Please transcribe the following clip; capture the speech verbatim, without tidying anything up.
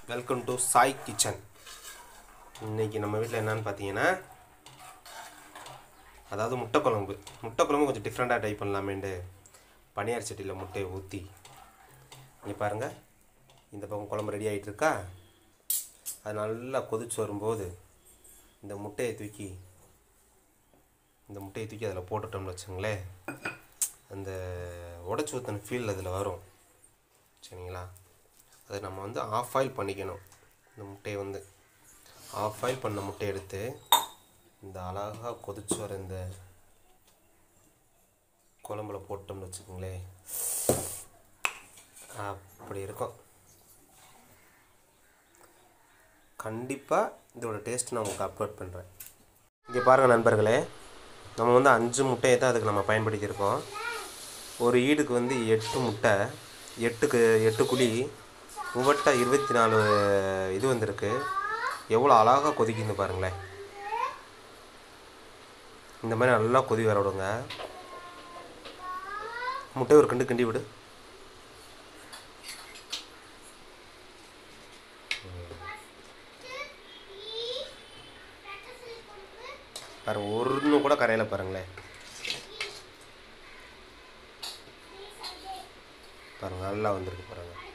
Welcome to Sai kitchen. இன்றைக்கி நம்ம வீட்டில் என்னென்னு பார்த்தீங்கன்னா, அதாவது முட்டை குழம்பு. முட்டை குழம்பு கொஞ்சம் டிஃப்ரெண்ட்டாக ட்ரை பண்ணலாமேண்டு பனியார் சட்டியில் முட்டையை ஊற்றி, இங்கே பாருங்கள், இந்த பக்கம் குழம்பு ரெடி ஆகிட்டுருக்கா. அது நல்லா கொதிச்சு வரும்போது இந்த முட்டையை தூக்கி இந்த முட்டையை தூக்கி அதில் போட்டுட்டோம்னு வச்சுங்களேன், அந்த உடச்சி ஊற்றின ஃபீல் அதில் வரும். சரிங்களா? அதை நம்ம வந்து ஆஃப் ஆயில் பண்ணிக்கணும். இந்த முட்டையை வந்து ஆஃப் ஆயில் பண்ண முட்டையை எடுத்து இந்த அழகாக கொதிச்சு வர இந்த குழம்புல போட்டோம்னு வச்சுக்கோங்களேன், அப்படி இருக்கும். கண்டிப்பாக இதோட டேஸ்ட் நான் உங்களுக்கு அப்லோட் பண்ணுறேன். இங்கே பாருங்கள் நண்பர்களே, நம்ம வந்து அஞ்சு முட்டையை தான் அதுக்கு நம்ம பயன்படுத்தியிருக்கோம். ஒரு ஈடுக்கு வந்து எட்டு முட்டை, எட்டுக்கு எட்டு குழி, உவட்டை இருபத்தி நாலு இது வந்திருக்கு. எவ்வளோ அழகாக கொதிக்குன்னு பாருங்களேன். இந்த மாதிரி நல்லா கொதி வர விடுங்க. முட்டை ஒரு கிண்டு கிண்டி விடு. பாருங்க, ஒன்று கூட கரையில் பாருங்களேன். பாருங்கள், நல்லா வந்திருக்கு பாருங்கள்.